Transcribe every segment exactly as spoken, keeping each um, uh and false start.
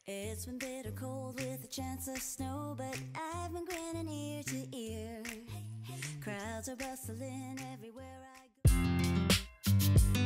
It's been bitter cold with a chance of snow, but I've been grinning ear to ear. Crowds are bustling everywhere I go.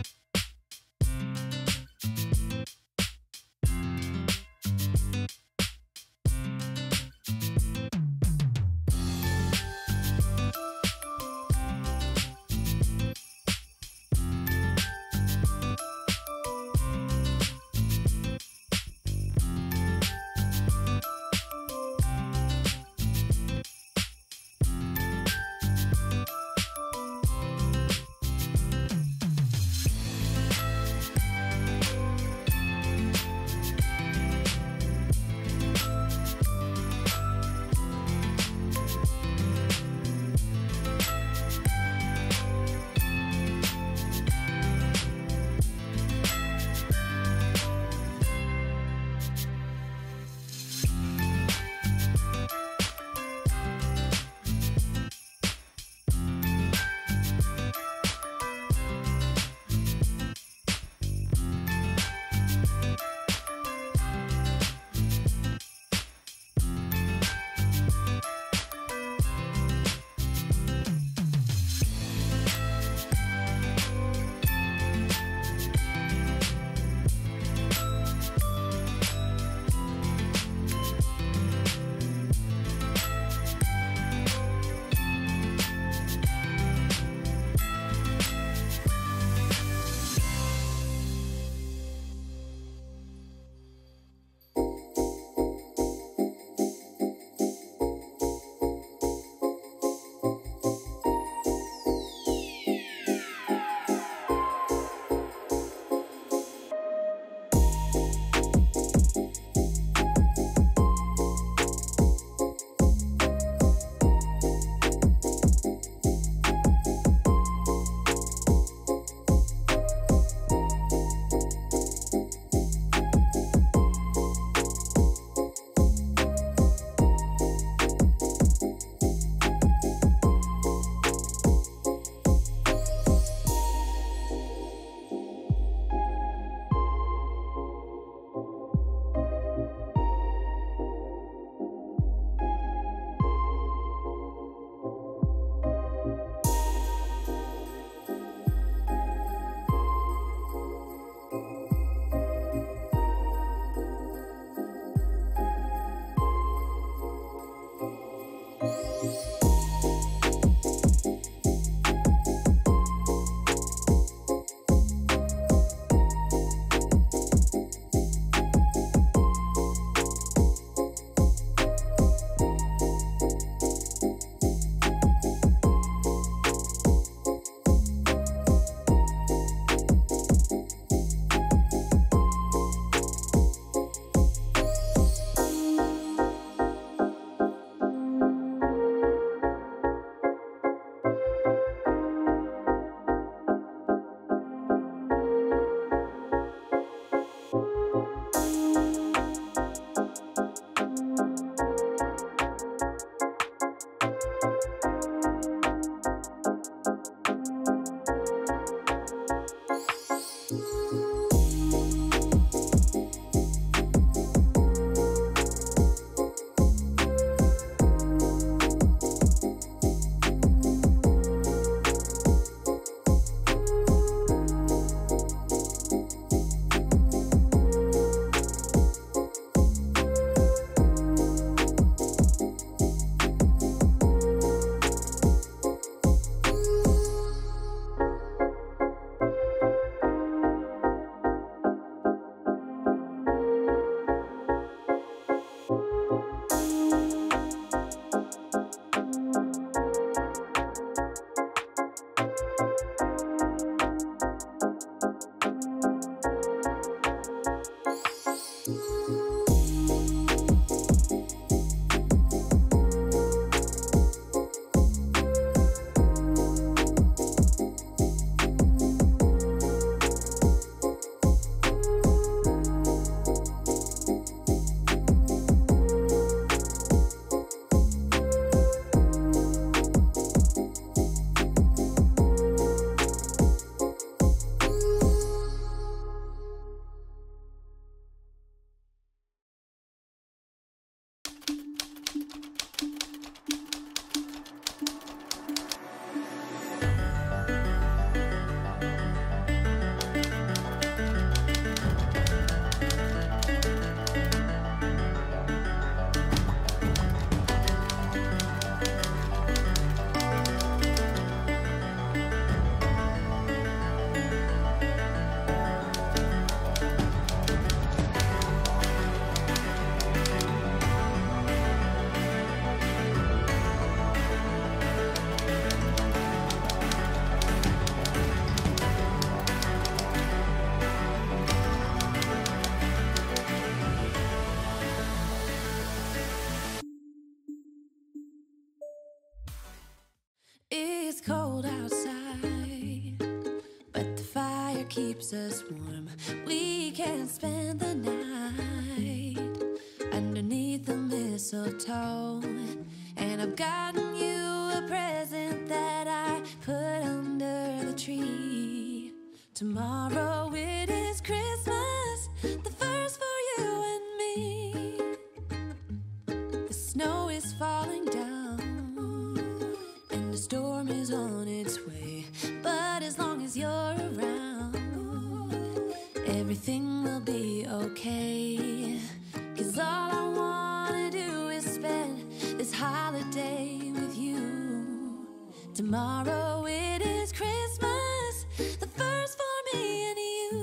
It's cold outside, but the fire keeps us warm. We can spend the night underneath the mistletoe. And I've gotten you a present that I put under the tree. Tomorrow it is Christmas, the first for you and me. The snow is falling down and the storm is on its way. But as long as you're around, everything will be okay. 'Cause all I wanna do is spend this holiday with you. Tomorrow it is Christmas, the first for me and you.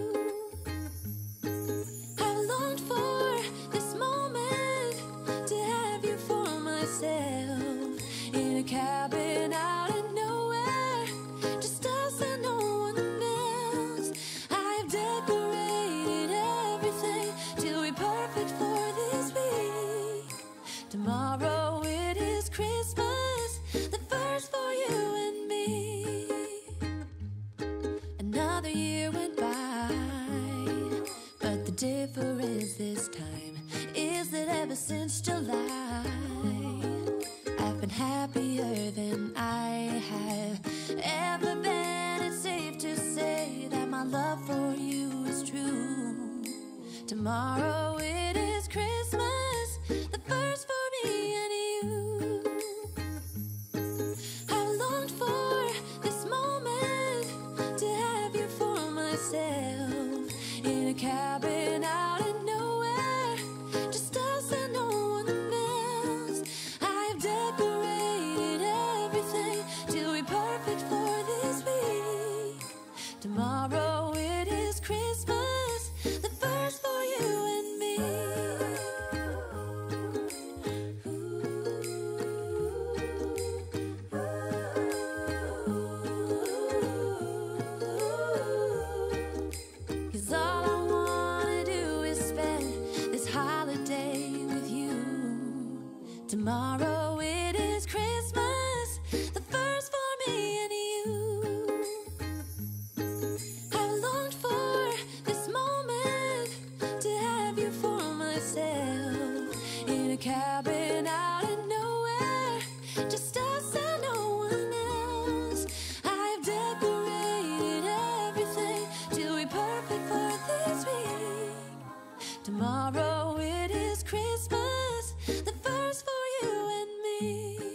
I've longed for this moment to have you for myself, in a cabin out in nowhere, just us and no one else. I've decorated everything to be perfect for this week. Tomorrow it is Christmas, the first for you and me. Another year went by, but the difference this time is that ever since July, I've been happier than I have ever been. It's safe to say that my love for you is true. Tomorrow it is Christmas, the first for me and you. I've longed for this moment to have you for myself, in a cabin out in nowhere, just us and no one else. I've decorated everything to be perfect for this week. Tomorrow it is Christmas, the first for you and me. 'Cause all I wanna do is spend this holiday with you. Tomorrow it is Christmas, the first for me and you. I've longed for this moment to have you for myself, in a cabin out in nowhere, just us and no one else. I've decorated everything to be perfect for this week. Tomorrow it is Christmas, the first for you and me.